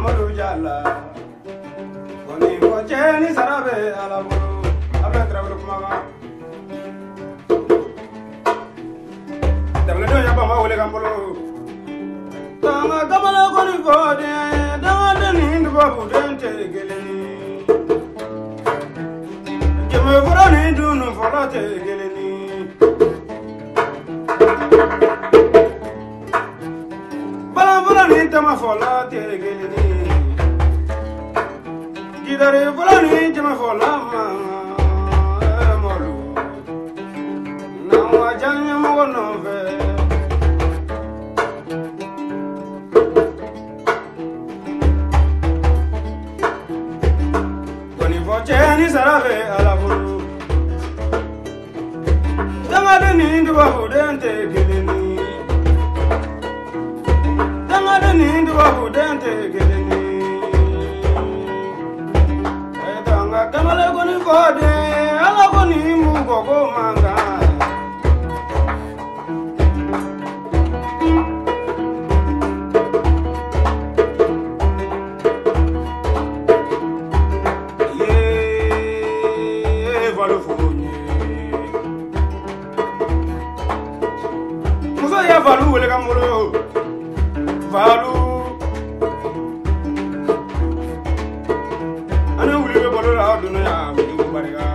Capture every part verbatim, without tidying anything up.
Mamadou Diallo koni ko ceni sarabe ala bulu abla travel kuma damle do yaba ma wole gambolo tanga gamala koni ko de danga de nindu babu dente geleni jeme fora ni dunu fora te geleni bala bala ni tama fora te geleni Gidare fulani jama fola ma molu na wajanya mo no ve koni vocheni sarave ala bulu danga de ni ndwa hudente geleni danga de ni ndwa hudente geleni Kamale koni kode, ala koni mugo ko manga. Ye valu funi. Muso ya valu wele kamolo. Valu. Ana wuli be bolo la dunu ya wuli ko bariga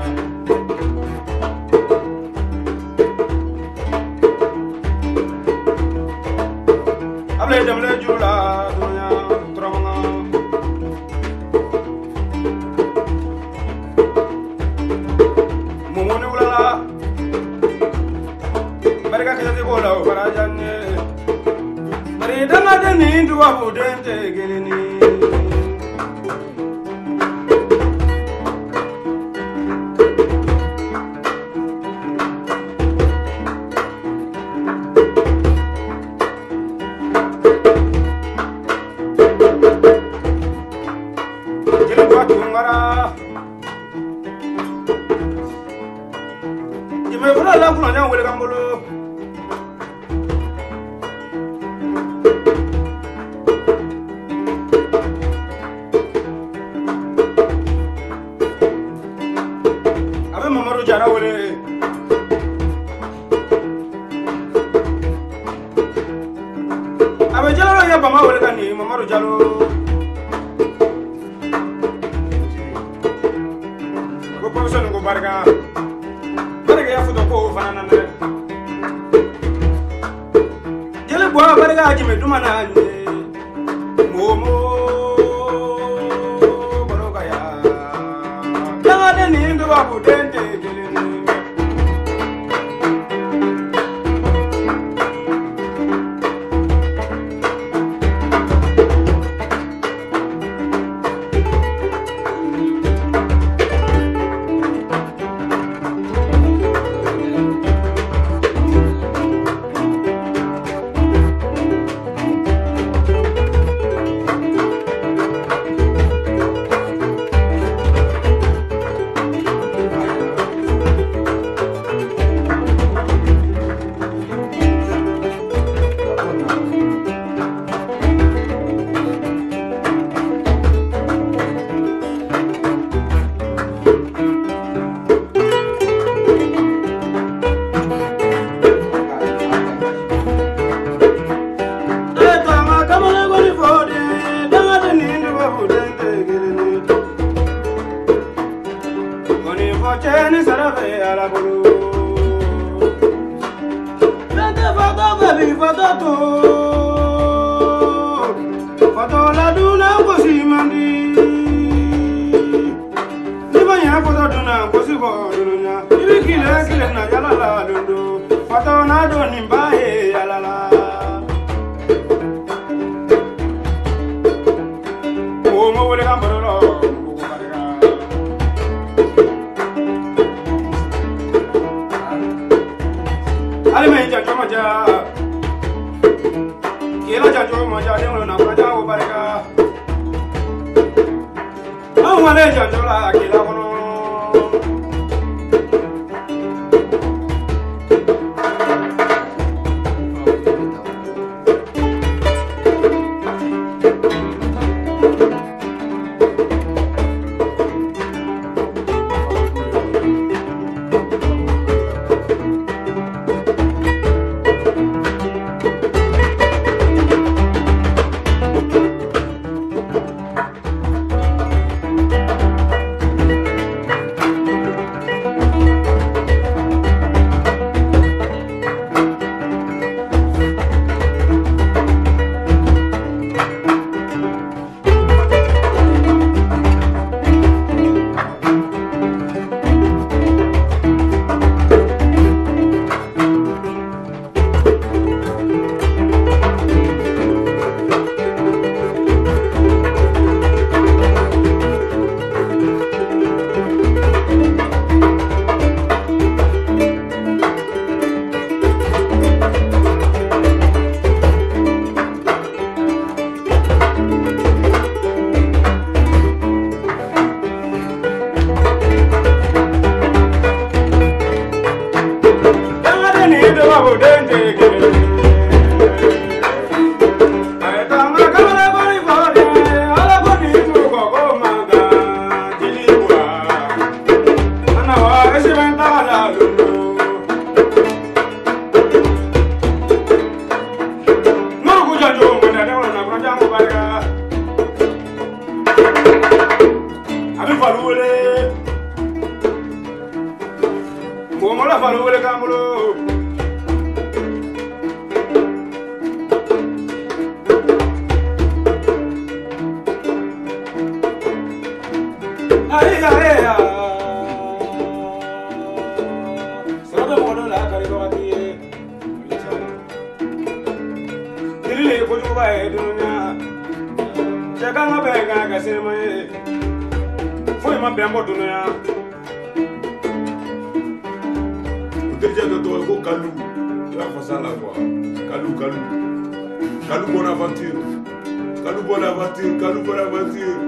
able damle jula dunu ya tromanga momone wala bariga kete ko la barajanne bari dama de ni duwa budente geleni Jime fura la kuna nya wele kambolo Abe Mamadou Diarra wele Abe Diallo ya bama wele kani Mamadou Diallo Professor ngo barga barga ya fudo ko fana na jele bo barga ajime dumana ande momo boroga ya danga de ni ndo babu dente geleni Cheni sarabe ala bulu Nante fato baby fato to Fato la duna kosi mandi Nibanya fato duna kosi bodunya Ibi kile kile na yala la dundu Fato na do nimbahe yala la Omo wole kambaro Alime janjo maja Kila janjo maja Dengo na praja wo barika Au wale janjo la kila kono babu dente kele. Ayetanga kamala bari bari, ala bari muko ko manga jilibwa. Ana wa esibenta la lundo. Muko jajo mwana na na branja mo barga. Abi faluele. Mola faluele kamulo. Ay ay ay. Sabe modo la carico aquí. Dile ko juba e dunya. Chaka ngabenga kasema e. Foi ma bembo dunya. Déjà de toi, go Kalou. Tu vas faire ça la voix. Kalou, Kalou. Kalou, bonne aventure. Kalou, bonne aventure. Kalou, bonne aventure.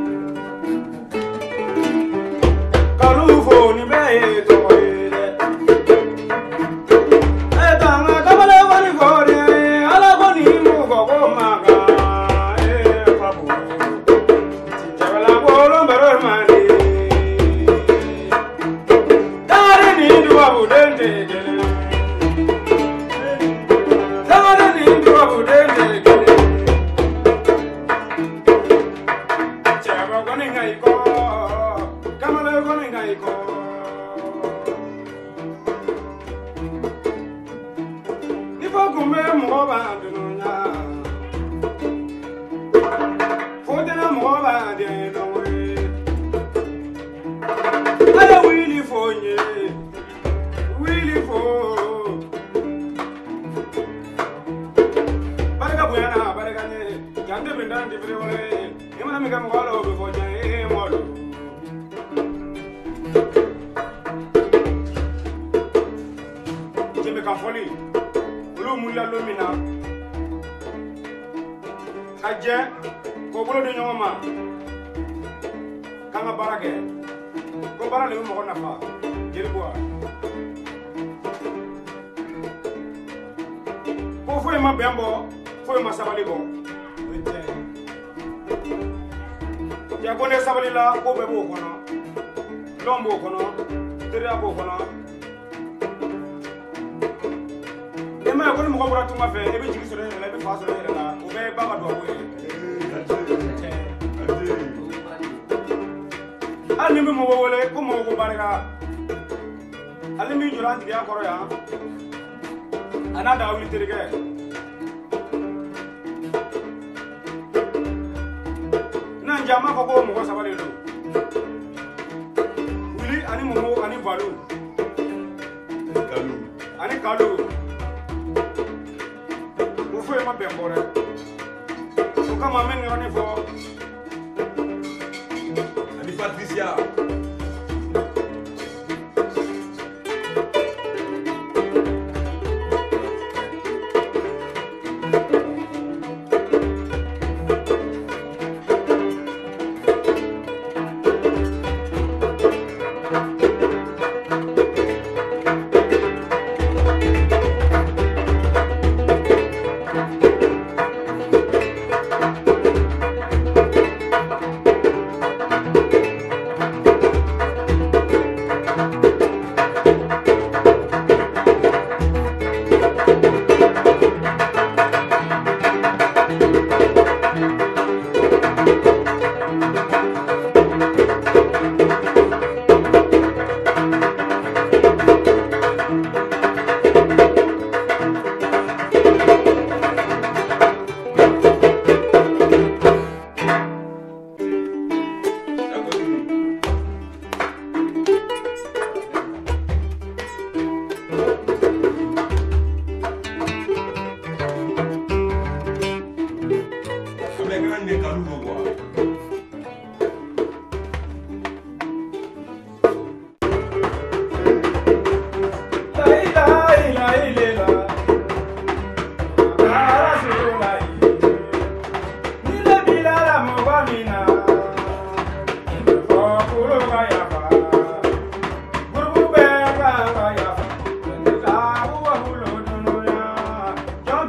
Kalou, faut ni bailler, toi. Et dans la cabane, on va y voir. À la bonne, il m'a go maga. Eh, papo. Tu vas la voir, on va remani. Tari, tu vas vous donner.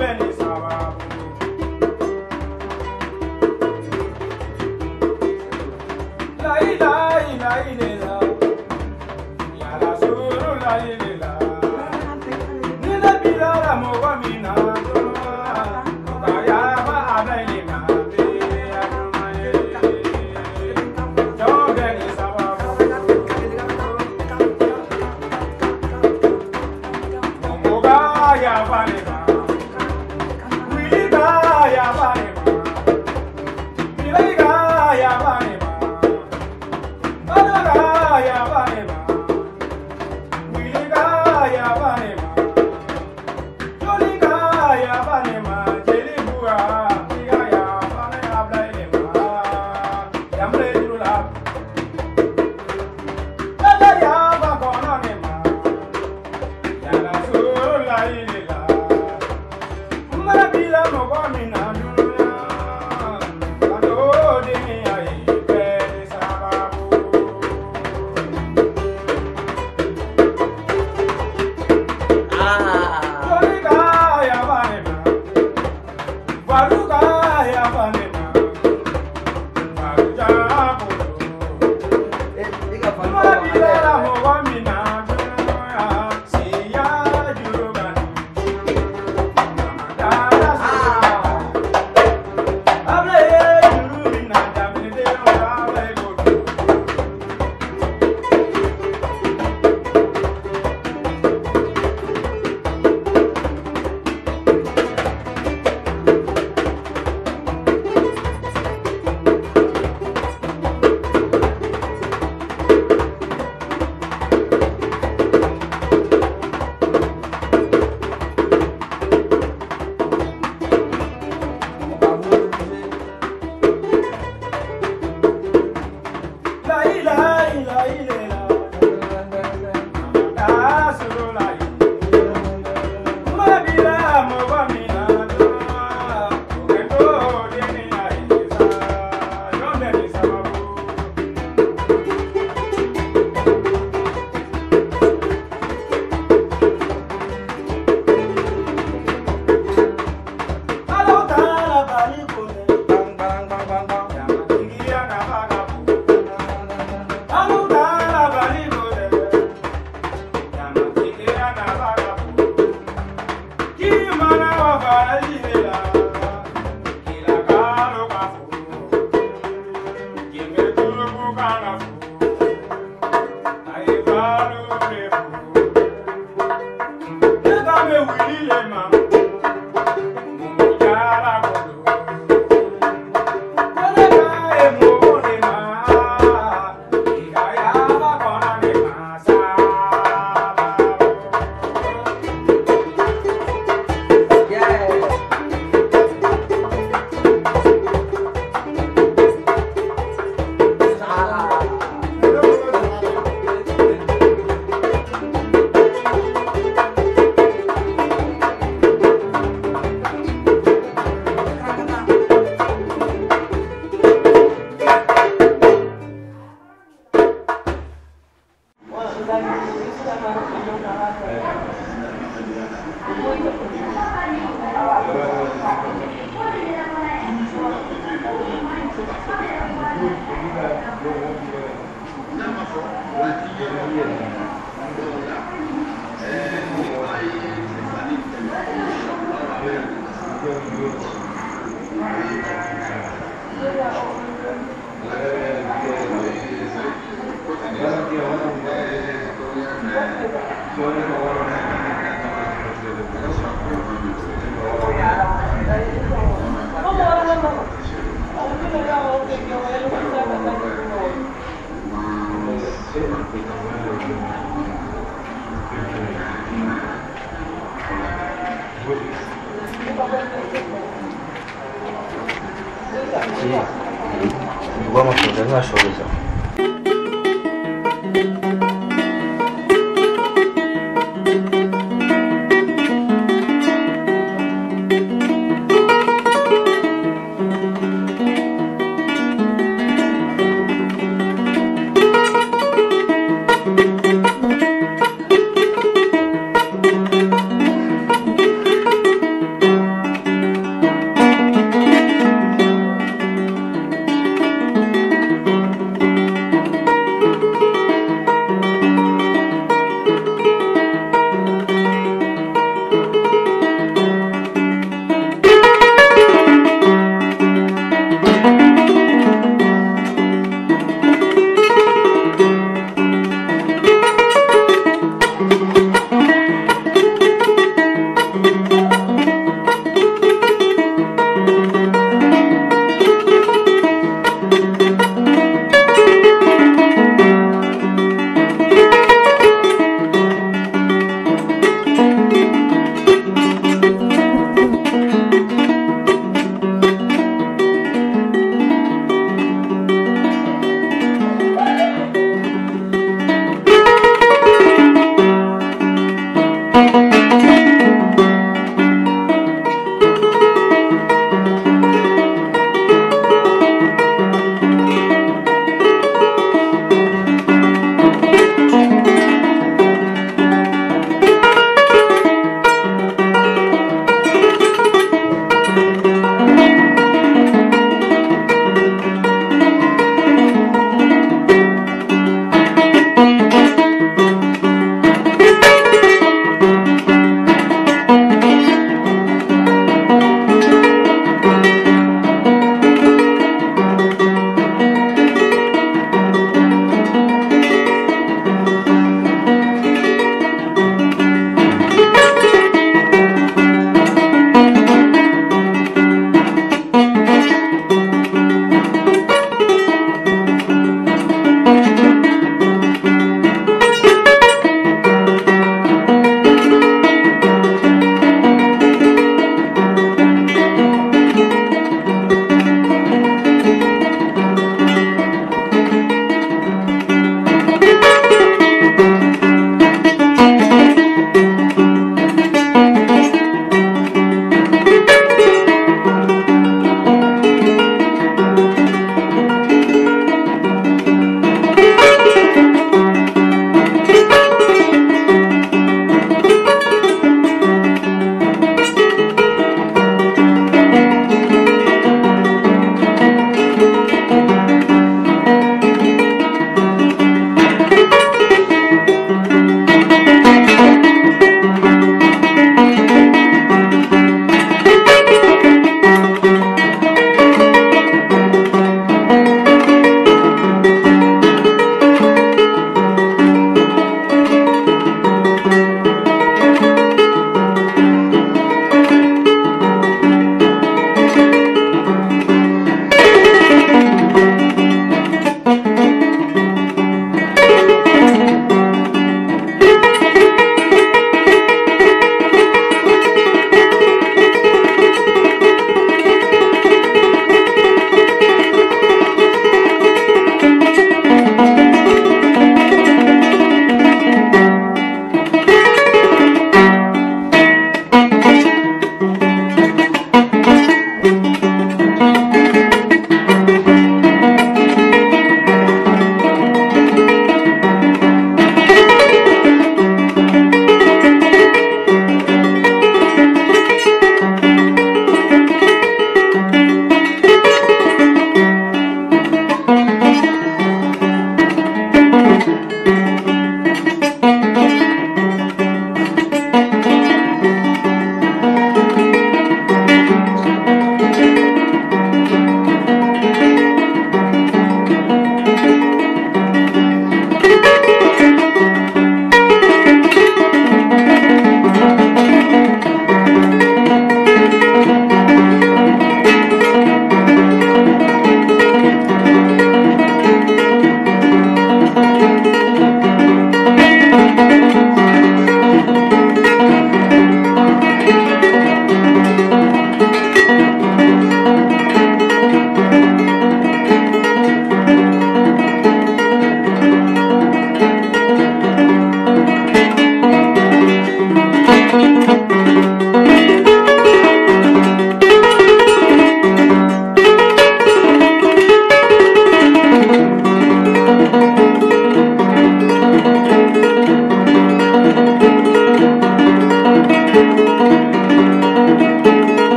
Vamos a poner una sonrisa.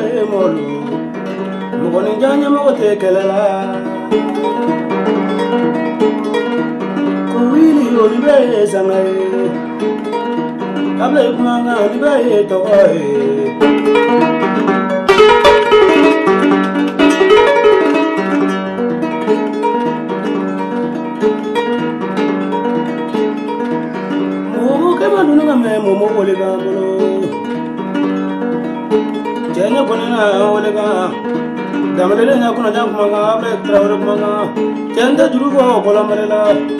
molu mugoni janya mogote kelela kuwili olibe sangai able kumanga olibe toy momo olega bolo jenya konena olega damale nya kuna jam manga abre traore manga jenda juru ko bola marela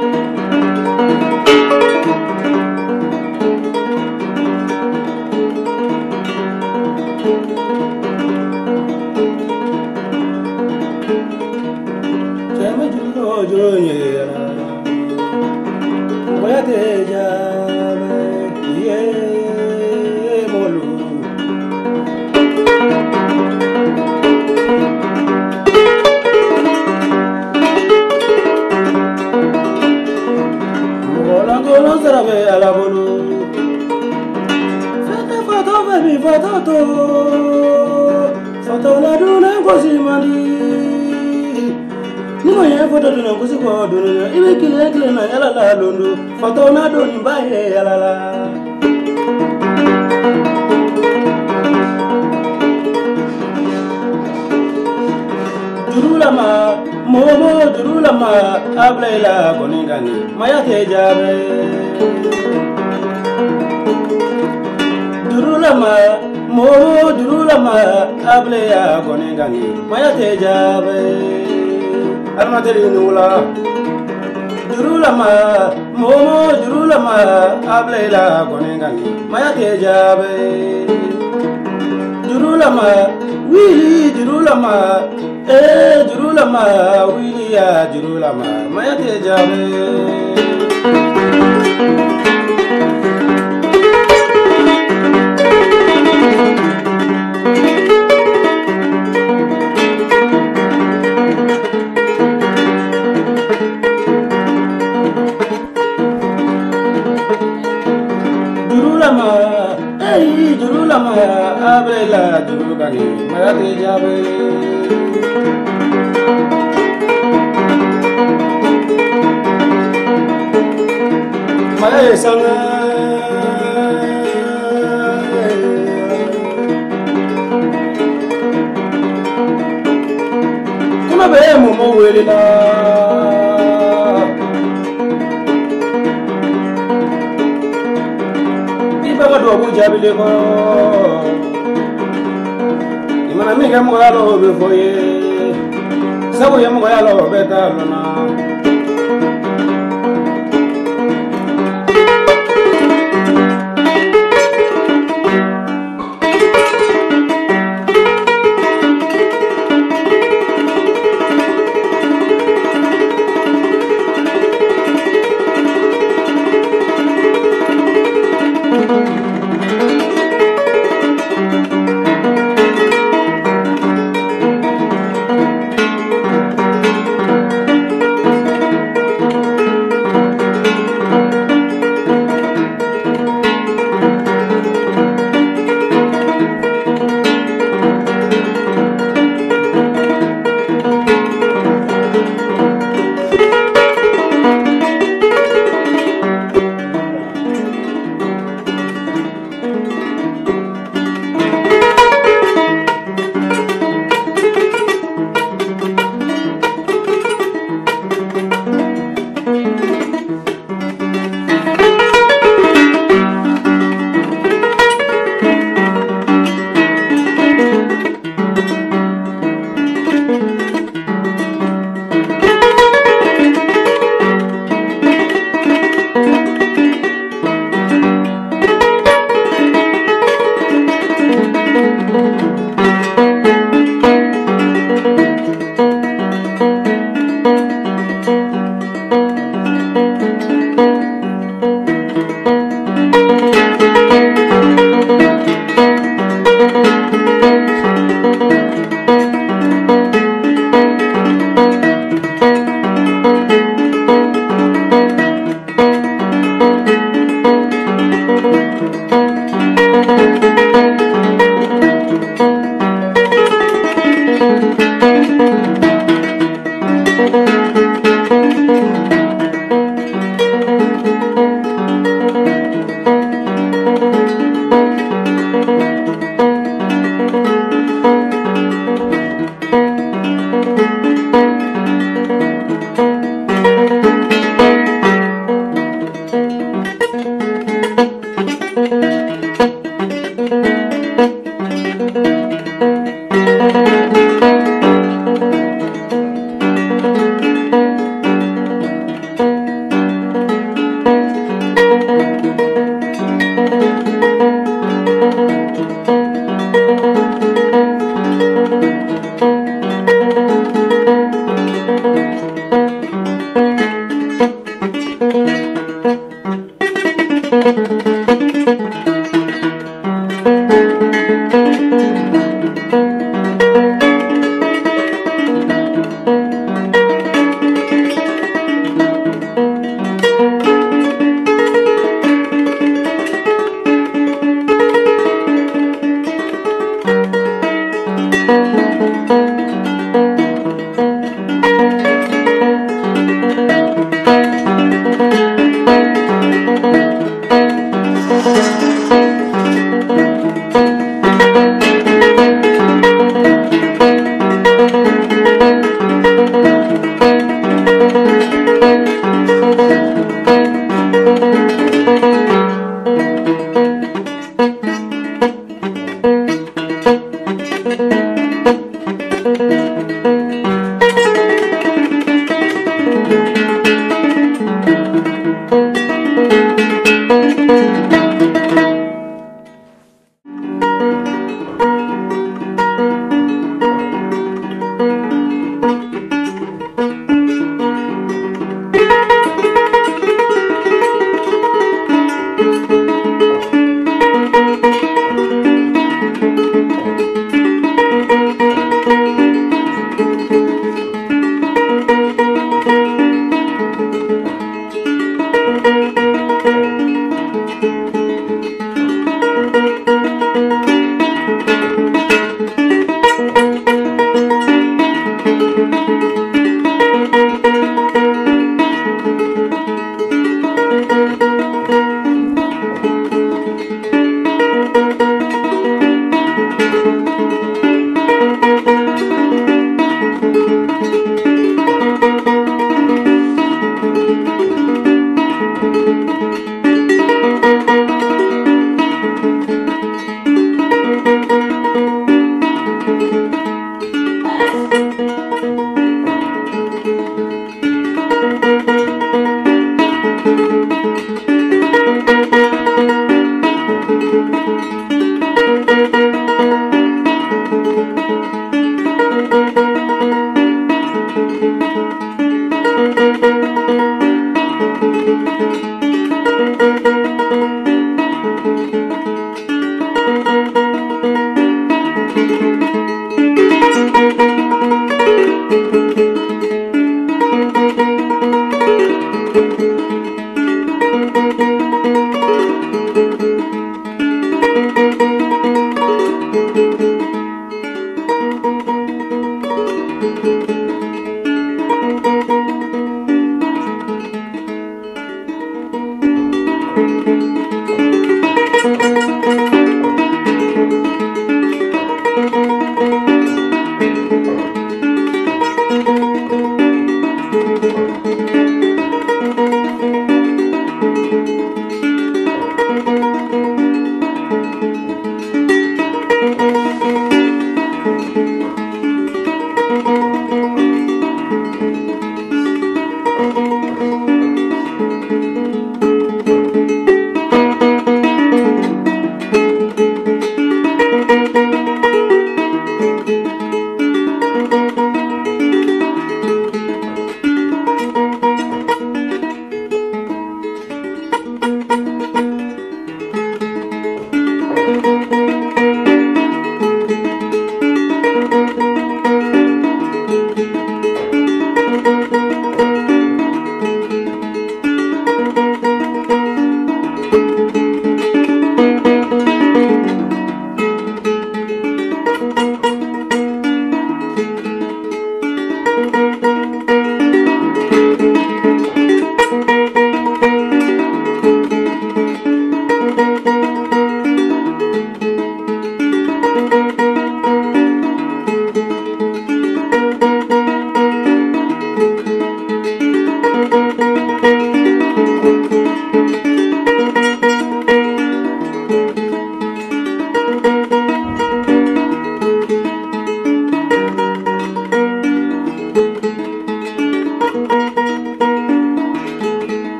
jema juru ko juru nyera moya teja ala bolo fete foto baby foto to foto la duna kosi mandi ni mo ye foto duna kosi ko duna ibe kile kile na yala la londo foto na doni bae yala la durula ma momo durula ma ablela koningani maya tejabe durulama mo durulama able ya koningani maya tejabe almateri nula durulama mo durulama able la koningani maya tejabe durulama wili durulama eh durulama wili ya durulama maya tejabe Durulama, hey, durulama, abela, durugani, mayate jabe. Maye sanga, kuna be mumo welila. Dobu jabile ko imana mi ga mo yalo be foye sabu ya mo yalo be talona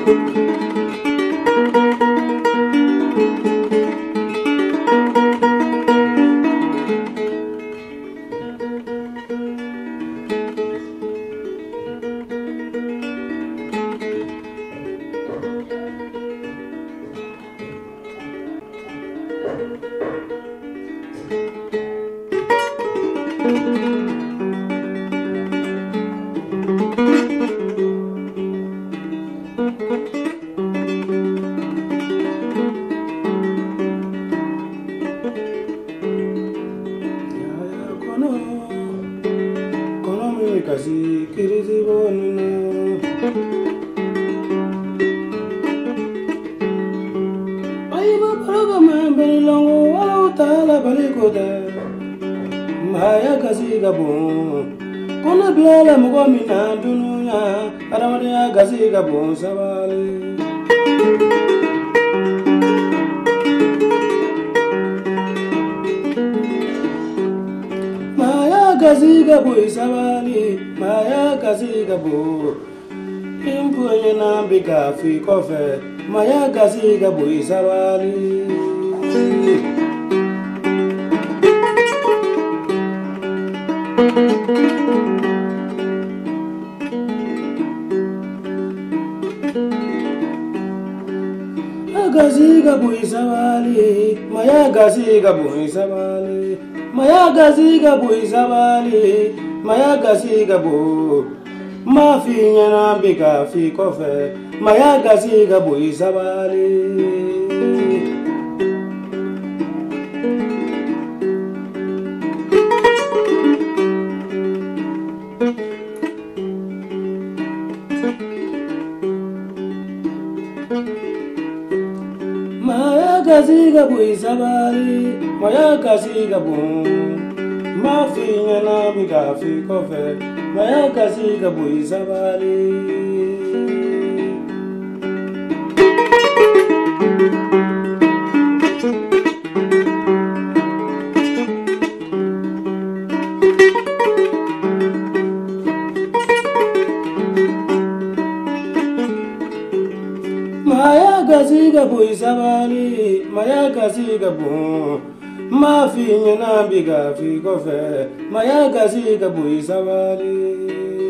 Kasi kirisi bonina Aiba paraga membeli longo wala utala balikoda Maya kasi gabon Kona blala mugo mina dunuya Aramadiya kasi gabon sabali Gazi gabo isabali, maya gazi gabo. Impuye na bika fi kofe, maya gazi gabo isabali. Gazi gabo isabali, maya gazi gabo isabali. Maya gazi gabo isabali, maya gazi gabo. Ma fi nyana bika fi kofe, maya gazi gabo isabali. Maya gazi gabo isabali, maya gazi gabo. Ma fi nyana bika fi kofe, maya gazi gabo isabali. Maya gazi gabo isabali, maya gazi gabo. Ma fi nyana bika fi kofe, maya gazi gabo isabali.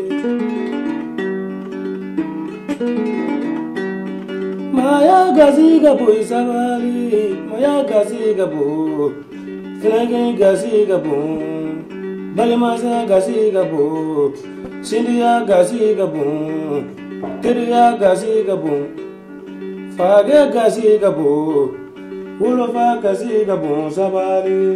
Maya gazi gabo isabali, maya gazi gabo. Kenagi gazi gabo, balimasa gazi gabo. Sindiya gazi gabo, tiriya gazi gabo. Fage gazi gabo, ulofa gazi gabo sabali.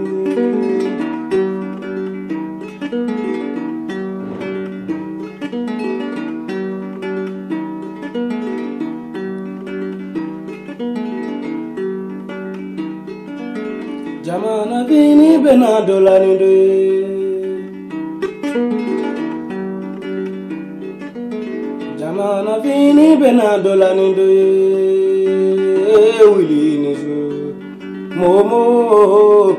Jamana vini bena dolani do. Jamana vini bena dolani do. Wili nisu momo.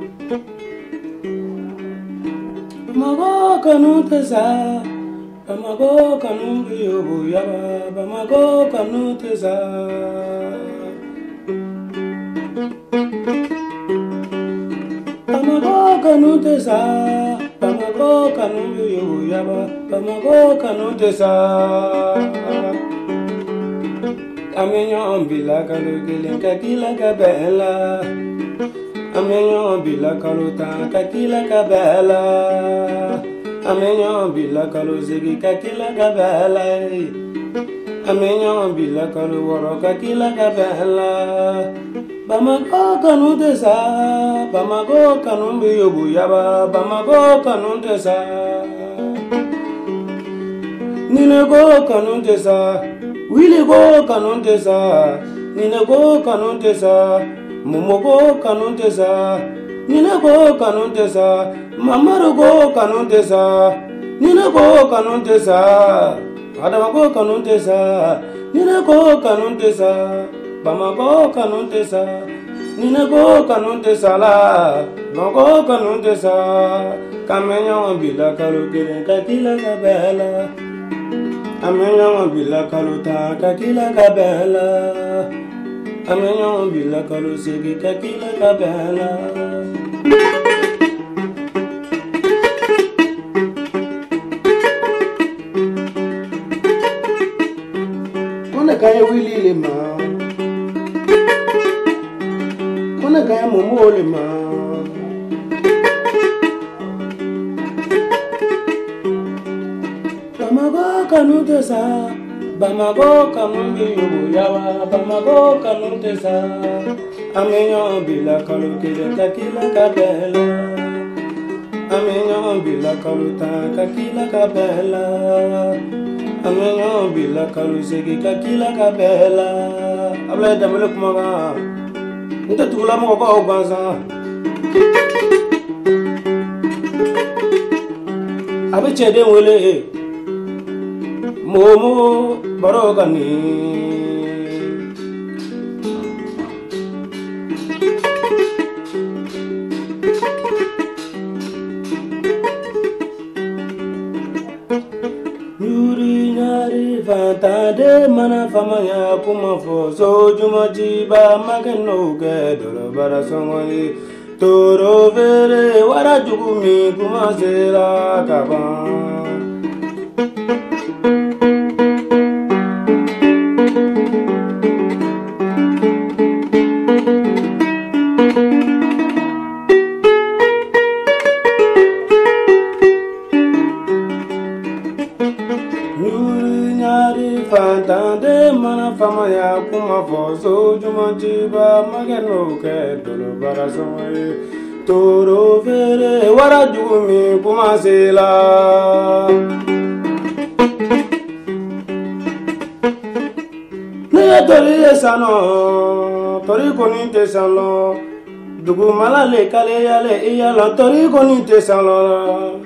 Mago kanu tesa, ama Bamako kanu yobu yaba, Bamako kanu tesa. Bamako kanu tesa, Bamako kanu yobu yaba, Bamako kanu tesa. Amenyo bila kalu kelen kakila kabela, Amenyo bila kalu ta kakila kabela. Amenyo bila kalu zigi kakila kabela, Amenyo bila kalu woro kakila kabela. Bamako kanu tesa, Bamako kanu yobu yaba, Bamako kanu tesa. Nine go kanu tesa, Willy go kanu tesa, Nine go kanu tesa, Momo go kanu tesa, Nine go kanu tesa, Mamaru go kanu tesa, Nine go kanu tesa, Adama go kanu tesa, Nine go kanu tesa, Bamako kanu tesa, Nine go kanu tesa la, Bamako kanu tesa. Kamenyo bila kalu kelen kakila kabela, Amenyo bila kalu ta kakila kabela, Amenyo bila kalu segi kakila kabela. Kona kaya Willy lema, Kona kaya Momo lema. Bamako kanu tesa, Bamako kanu yobu yaba, Bamako kanu tesa. Amenyo bila kalu kelen kakila kabela, Amenyo bila kalu ta kakila kabela, Amenyo bila kalu segi kakila kabela. Abla damele kumaga, nta tukula mo ko banza. Abe chede wele. Momo barogani, Yuri nyari fantade mana famaya kuma foso jumaji ba mageno ke dolo bara songoyi toro vere wara jugumi kuma sera kaban. Fantande mana famaya kuma foso jumaji ba mageno ke dolo bara songoyi toro vere wara jugumi kuma sela. Ne tori esano, tori koni tesano, dugu malale kale yale iyala tori koni tesano.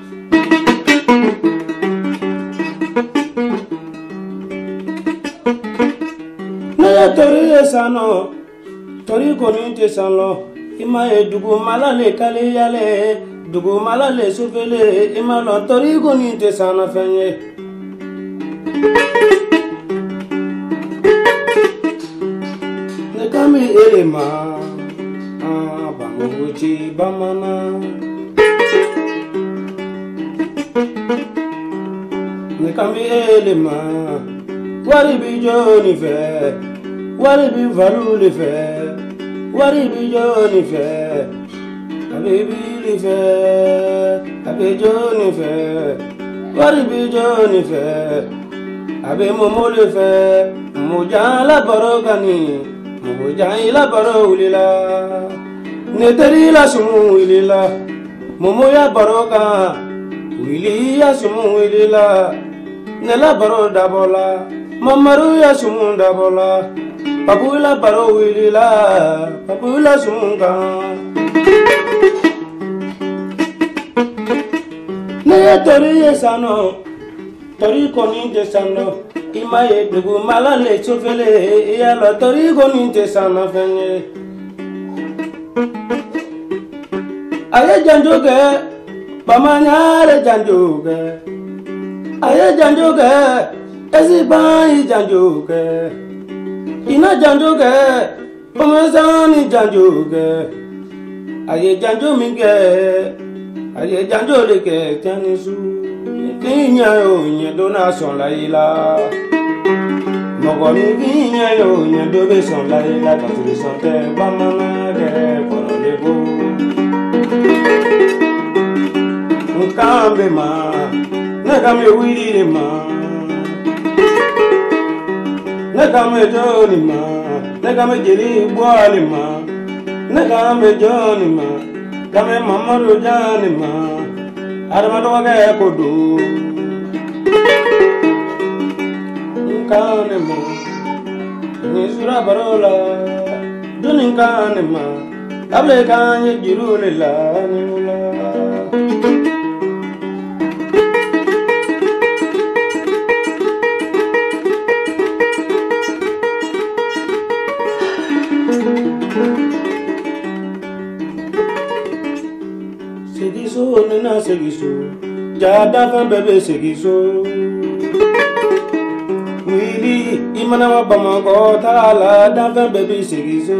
Tori esano, tori koni tesano, ima e dugu malale kale yale, dugu malale sufele, ima lo tori koni tesana fenye. Ne kami elema, ah banguchi bamana. Ne kami elema, wari bijo ni fe. Wari bi valu le fe, wari bi jo ni fe, abe bi le fe, abe jo ni fe, wari bi jo ni fe, abe momo le fe, moja la baro gani, moja la baro ulila, neteri la sumu ulila, momo ya baro ka, wili ya sumu ulila, nela baro dabola, mamaru ya sumu dabola. Papula baro wilila, papula sunga. Ne tori esano, tori koni desano. Ima ye dugu malale chofele, iya la tori koni desano fenye. Aye janjoge, bamanyare janjoge. Aye janjoke, esi bai janjoke. Ina janjoke, pomezani janjoke. Aye janjo minge, aye janjo leke tianisu. Kinya yo nye donation la ila. Mogo mi kinya yo nye dobe son la ila. Quand tu le sentais, bamana ke kono debo. Nkambe ma. Nakame wili ma, nakame Johnny ma, nakame Jerry Boali ma, nakame Johnny ma, kame Mamadu Johnny ma, aramado wage kodo, nkane ma, nisura barola, Johnny nkane ma, able kanye jirule la nula. Segiso nena segiso, jada fan bebe segiso. Wili imana wa bamako tala da fan bebe segiso.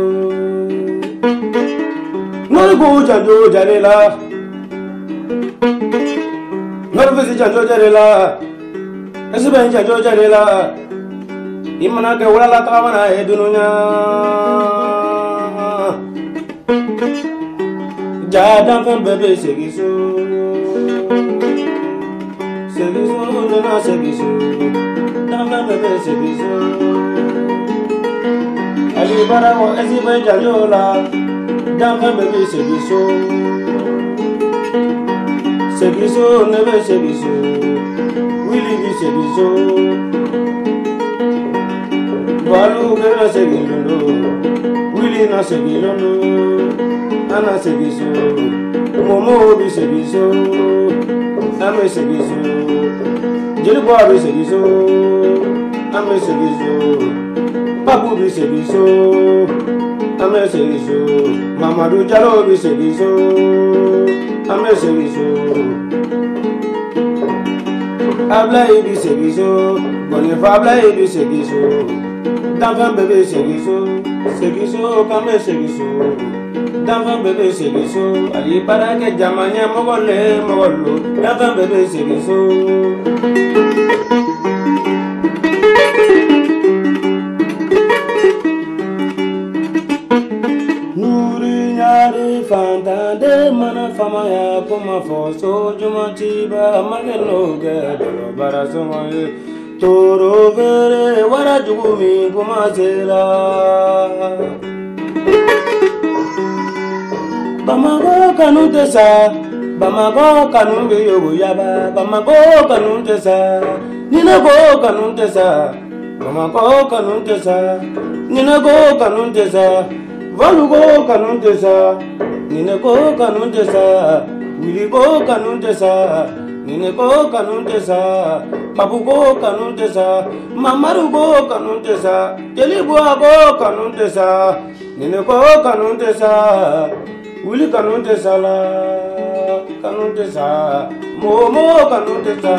Nori go janjo jarela, nori fesi janjo jarela, esi ben janjo jarela. Imana ke wala la tawana edununya. Jada fan bebe segiso, segiso nena segiso, dama bebe segiso. Ali bara wo esi ben janjola, dama bebe segiso, segiso nebe segiso, wili bi segiso. Balu kera segilondo, wili na segilondo. Ana segiso, momo bi segiso, ame segiso, jelibo bi segiso, ame segiso, papu bi segiso, ame segiso, Mamadu Jalo bi segiso, ame segiso, Ablai bi segiso, Bonifa Ablai bi segiso, Danfan bebe segiso, segiso kame segiso. Danfan bebe segiso, ali para que jamanya mogole mogolo. Danfan bebe segiso. Nuri nyari fanta de mana fama ya kuma foso juma tiba magelo ge dolo barasomoye. Toro vere wara jugumi kuma zera. Bamago kanun tesa, Bamago kanun be yobo yaba, Bamago kanun tesa, Nina go kanun tesa, Bamago kanun tesa, Nina go kanun tesa, Valugo kanun tesa, Nina go kanun tesa, Willy go kanun tesa, Nina go kanun tesa, Mabu go kanun tesa, Mamaru go kanun tesa, Jelibo go kanun tesa, Nina go kanun tesa. Wili kanun tesa la, kanun tesa, momo kanun tesa.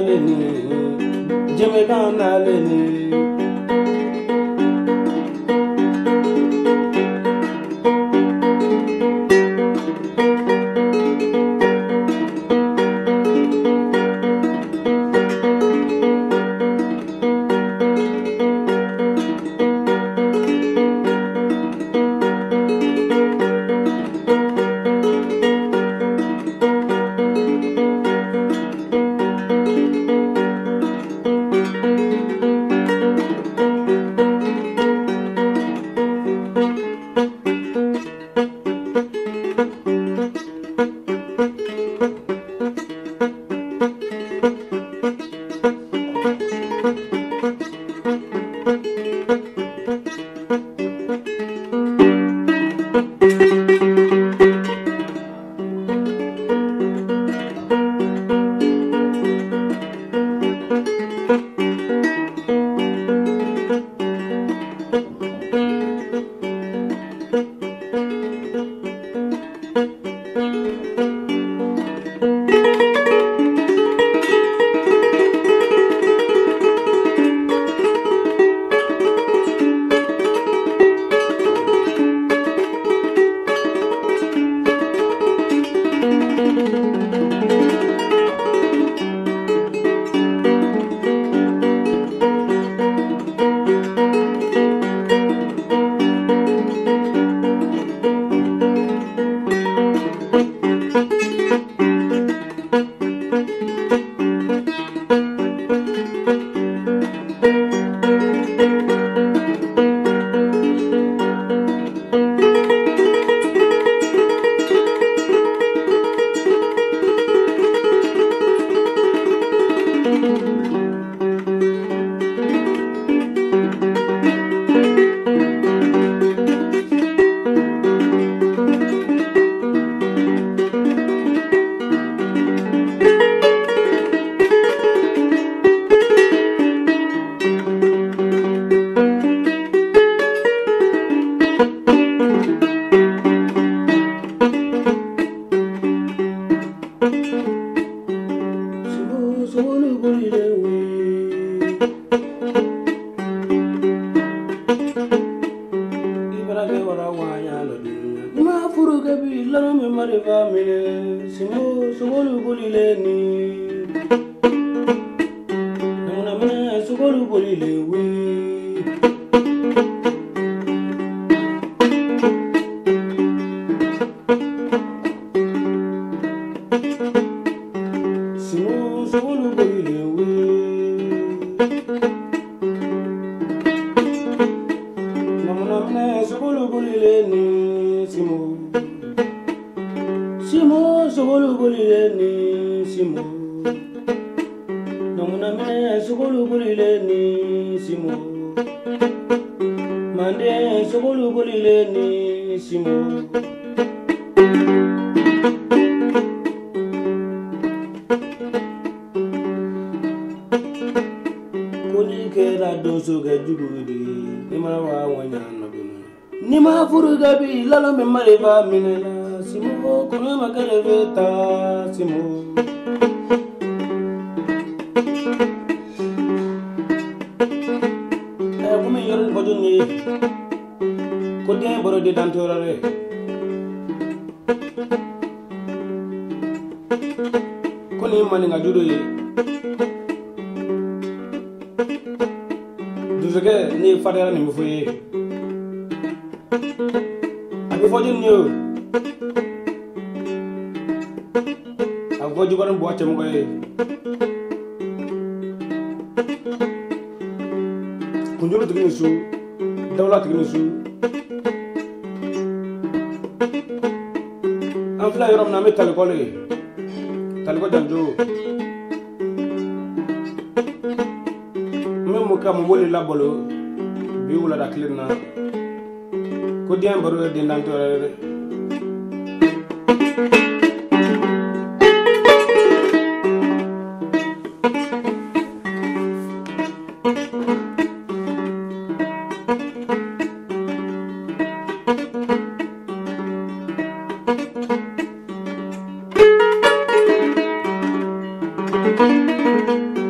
leni jeme kana leni Lalo me mareva minela simo kono makareveta simo e bumi yoron boduni ko de boro de dantorare koni mani ngajudo yi duzege ni fadera ni mufuyi before you knew I've got you going to watch him away. Kunjulu to Guinness, Dawla to Guinness. I'm flying from Nami Talipoli, Talipo Janjo. Memuka Muli Labolo, Bula da Clina. Could you ever do that? Thank you.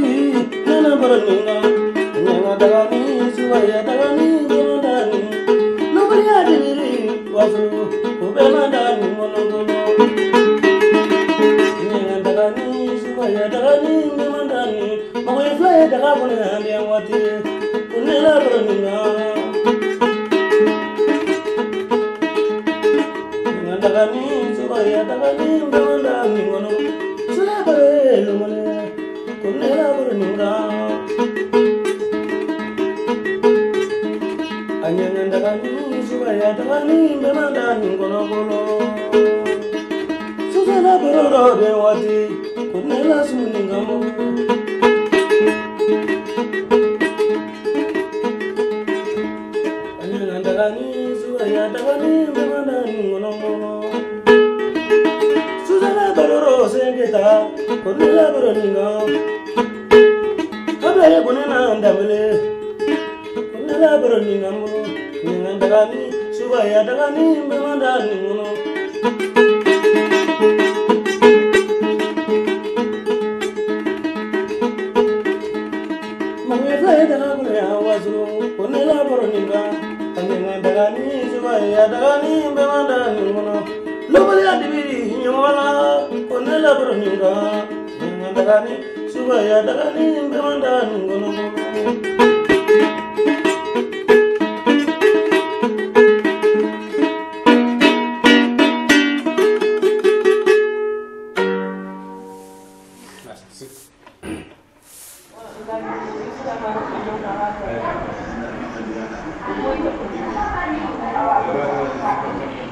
nana baraninga nyanga dagani suwaya dagani bonandani nobody adiri wafu ubenandani monogono nyanga dagani suwaya dagani bonandani mawe fly dagabone andi amwati kunela baraninga nyanga dagani suwaya dagani bonandani mono sulabare lumane kunela baraninga anyanga dagani suwaya dagani bonandani gono gono suzela baroro de wati kunela suninga mo anyanga dagani suwaya dagani bonandani gono gono suzela baroro sengeta kunela baraninga kabere kunena ndamele kunela baraninga mo nyanga dagani suwaya dagani bonandani gono mawe fly dagabone awazu kunela baraninga anyanga dagani suwaya dagani bonandani gono lobali adibiri nyola kunela baraninga nyanga dagani suwaya dagani bonandani gono Gracias.